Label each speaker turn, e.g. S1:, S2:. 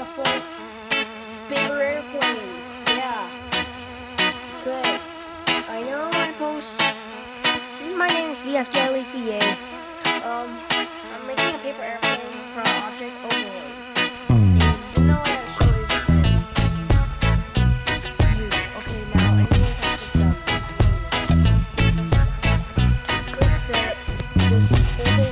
S1: for paper airplane. Yeah. Good. I know I post. Since my name is BFJ Leafy A, I'm making a paper airplane from Object Overlay. And you know what I show you guys. Okay, now anyways I just First step, just fold it